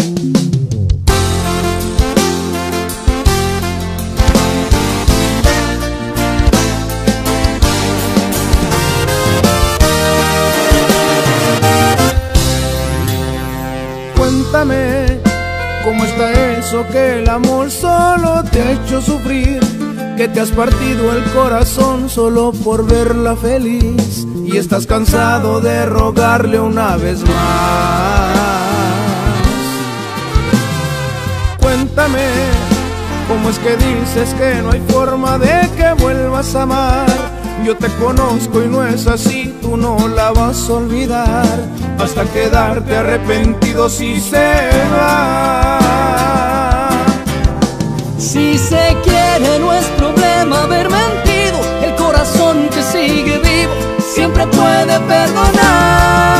Cuéntame, ¿cómo está eso que el amor solo te ha hecho sufrir? Que te has partido el corazón solo por verla feliz y estás cansado de rogarle una vez más. Cuéntame, ¿cómo es que dices que no hay forma de que vuelvas a amar? Yo te conozco y no es así, tú no la vas a olvidar hasta quedarte arrepentido si se va. Si se quiere no es problema haber mentido, el corazón que sigue vivo siempre puede perdonar.